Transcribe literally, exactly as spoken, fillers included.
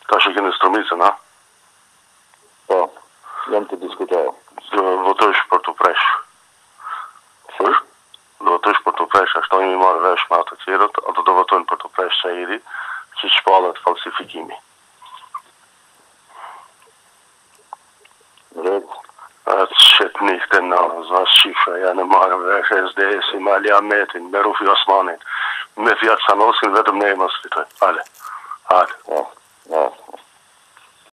Tash e keni stromicën, ha? Po, jam të diskutojë. Do votosh për të presh. Si? Do votosh për të presh, ashtu jemi marrë vesh me ato tjerët, ato do votojnë për të presh Shahidi, që shpallet falsifikimi. Drejt. Atë shqet një këtë në zas shifra janë marrë vesh S D S, me Ali Ahmetin, me Rufi Osmanin, me Fiat Sanosin, vetëm ne i mos fitoj. Hale, hale. Ja, ja.